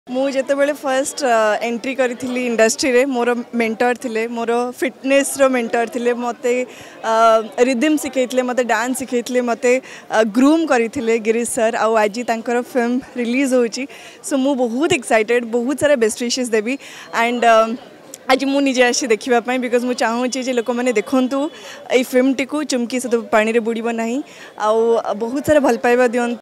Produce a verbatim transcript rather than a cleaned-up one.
मु जितेबाला first entry करी इंडस्ट्री रे मोर मेंटर थिले मोर फिटनेस रो मेंटर थिले मते रिदम सिखेइथिले मते डांस सिखेइथिले मते ग्रूम करिथिले गिरीश सर आउ आज तांकर फिल्म रिलीज होची सो मु बहुत एक्साइटेड बहुत सारा बेस्ट विशेस देबी एंड आज मु निजे आसी देखापी बिकज मुझे चाहूँगी लोक मैंने देखूँ ये फिल्म टी चुमकी सहित पानी बुड़ब ना आउ बहुत सारा भल पाइबा दियंतु।